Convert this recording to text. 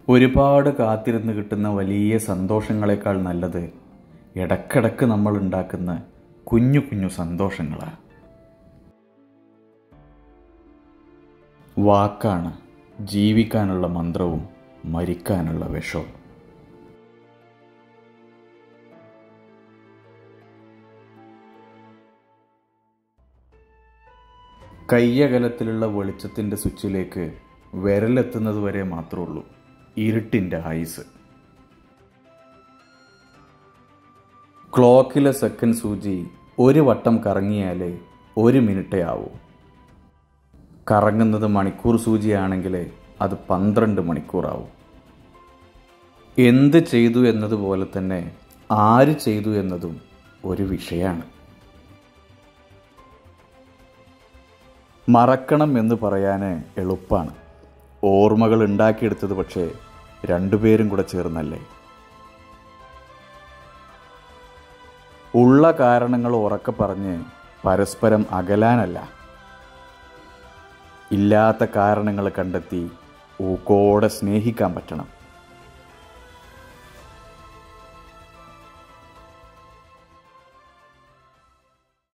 ഒരുപാട് കാത്തിരുന്ന് കിട്ടുന്ന വലിയ സന്തോഷങ്ങളെക്കാൾ നല്ലത് ഇടക്കിടക്ക് നമ്മൾ ഉണ്ടാക്കുന്ന കുഞ്ഞു കുഞ്ഞു സന്തോഷങ്ങളാണ്. വാക്കാണ് ജീവിക്കാനുള്ള മന്ത്രവും മരിക്കാനുള്ള വിഷവും. കയ്യകലത്തിലുള്ള വെളിച്ചത്തിൻ്റെ സ്വിച്ചിലേക്ക് വിരലെത്തുന്നത് വരെ മാത്രമേ ഉള്ളൂ ഇരുട്ടിൻ്റെ ആയുസ്. ക്ലോക്കിലെ സെക്കൻഡ് സൂചി ഒരു വട്ടം കറങ്ങിയാലേ 1 മിനിറ്റേ ആവൂ. കറങ്ങുന്നത് മണിക്കൂർ സൂചിയാണെങ്കിൽ അത് 12 മണിക്കൂറാവും. എന്ത് ചെയ്തു എന്നതുപോലെ തന്നെ ആര് ചെയ്തു എന്നതും ഒരു വിഷയമാണ്. മറക്കണം എന്ന് പറയാൻ എളുപ്പമാണ്. ഓർമ്മകൾ ഉണ്ടാക്കിയെടുത്തത് പക്ഷേ രണ്ടുപേരും കൂടെ ചേർന്നല്ലേ. ഉള്ള കാരണങ്ങൾ ഉറക്കെ പറഞ്ഞ് പരസ്പരം അകലാനല്ല, ഇല്ലാത്ത കാരണങ്ങൾ കണ്ടെത്തി ഊക്കോടെ സ്നേഹിക്കാൻ പറ്റണം.